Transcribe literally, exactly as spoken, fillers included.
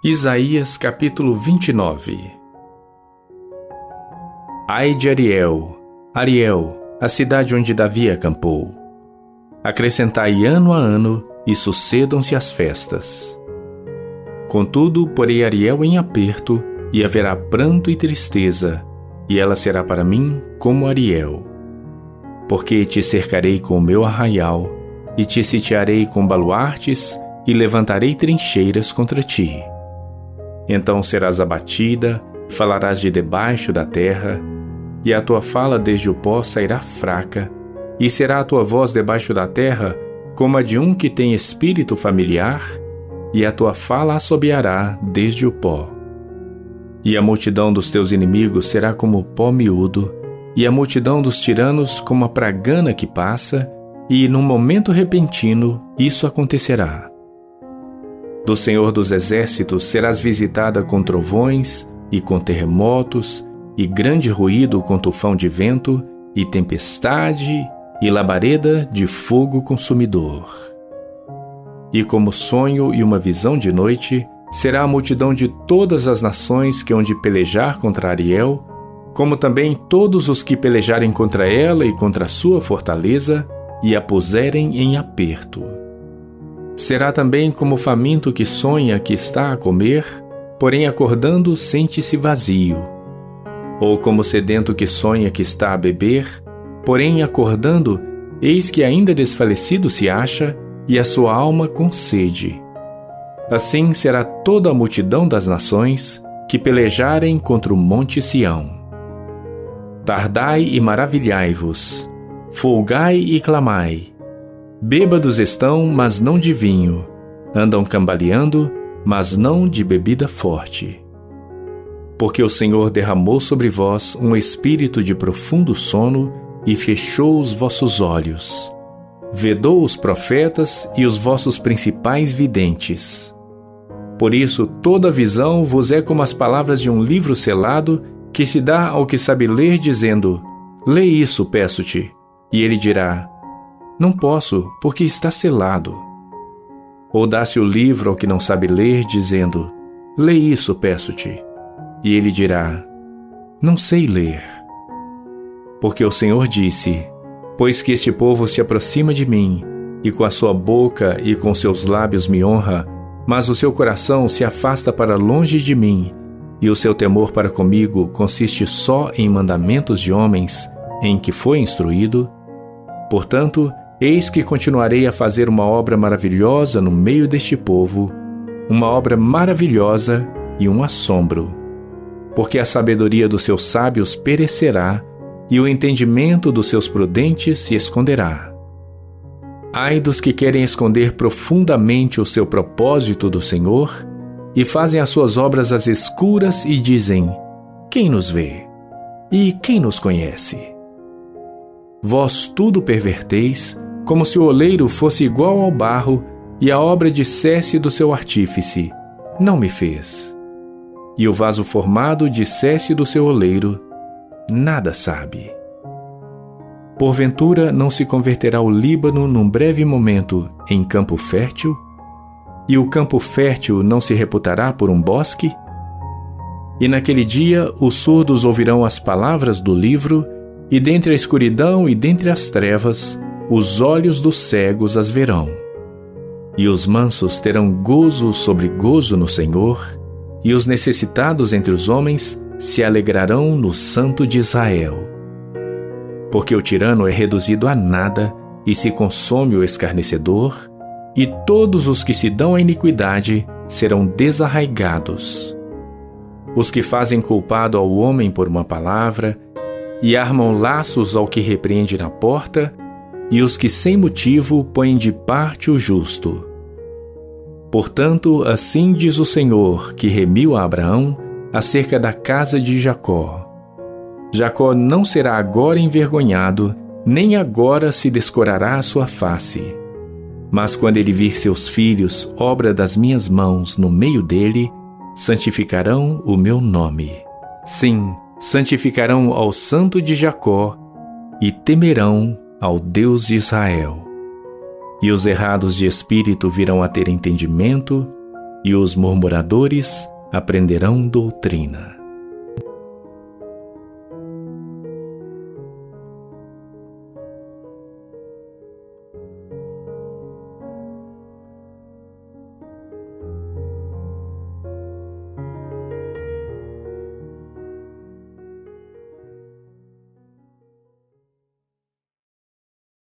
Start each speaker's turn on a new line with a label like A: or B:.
A: Isaías capítulo vinte e nove. Ai de Ariel, Ariel, a cidade onde Davi acampou. Acrescentai ano a ano, e sucedam-se as festas. Contudo, porei Ariel em aperto, e haverá pranto e tristeza, e ela será para mim como Ariel. Porque te cercarei com o meu arraial, e te sitiarei com baluartes, e levantarei trincheiras contra ti. Então serás abatida, falarás de debaixo da terra, e a tua fala desde o pó sairá fraca, e será a tua voz debaixo da terra como a de um que tem espírito familiar, e a tua fala assobiará desde o pó. E a multidão dos teus inimigos será como o pó miúdo, e a multidão dos tiranos como a pragana que passa, e num momento repentino isso acontecerá. Do Senhor dos Exércitos serás visitada com trovões, e com terremotos, e grande ruído com tufão de vento, e tempestade, e labareda de fogo consumidor. E como sonho e uma visão de noite, será a multidão de todas as nações que hão de pelejar contra Ariel, como também todos os que pelejarem contra ela e contra a sua fortaleza, e a puserem em aperto. Será também como o faminto que sonha que está a comer, porém acordando sente-se vazio. Ou como o sedento que sonha que está a beber, porém acordando, eis que ainda desfalecido se acha, e a sua alma com sede. Assim será toda a multidão das nações que pelejarem contra o monte Sião. Tardai e maravilhai-vos, folgai e clamai. Bêbados estão, mas não de vinho, andam cambaleando, mas não de bebida forte. Porque o Senhor derramou sobre vós um espírito de profundo sono e fechou os vossos olhos. Vedou os profetas e os vossos principais videntes. Por isso toda visão vos é como as palavras de um livro selado que se dá ao que sabe ler, dizendo: lê isso, peço-te. E ele dirá: não posso, porque está selado. Ou dá-se o livro ao que não sabe ler, dizendo: lê isso, peço-te. E ele dirá: não sei ler. Porque o Senhor disse: pois que este povo se aproxima de mim, e com a sua boca e com seus lábios me honra, mas o seu coração se afasta para longe de mim, e o seu temor para comigo consiste só em mandamentos de homens, em que foi instruído, portanto, eis que continuarei a fazer uma obra maravilhosa no meio deste povo, uma obra maravilhosa e um assombro. Porque a sabedoria dos seus sábios perecerá, e o entendimento dos seus prudentes se esconderá. Ai dos que querem esconder profundamente o seu propósito do Senhor, e fazem as suas obras às escuras e dizem: quem nos vê? E quem nos conhece? Vós tudo perverteis, como se o oleiro fosse igual ao barro, e a obra dissesse do seu artífice: não me fez. E o vaso formado dissesse do seu oleiro: nada sabe. Porventura não se converterá o Líbano num breve momento em campo fértil? E o campo fértil não se reputará por um bosque? E naquele dia os surdos ouvirão as palavras do livro, e dentre a escuridão e dentre as trevas, os olhos dos cegos as verão. E os mansos terão gozo sobre gozo no Senhor, e os necessitados entre os homens se alegrarão no Santo de Israel. Porque o tirano é reduzido a nada, e se consome o escarnecedor, e todos os que se dão à iniquidade serão desarraigados. Os que fazem culpado ao homem por uma palavra, e armam laços ao que repreende na porta, e os que sem motivo põem de parte o justo. Portanto, assim diz o Senhor, que remiu a Abraão, acerca da casa de Jacó: Jacó não será agora envergonhado, nem agora se descorará a sua face. Mas quando ele vir seus filhos, obra das minhas mãos, no meio dele, santificarão o meu nome. Sim, santificarão ao Santo de Jacó e temerão ao Deus de Israel. E os errados de espírito virão a ter entendimento, e os murmuradores aprenderão doutrina.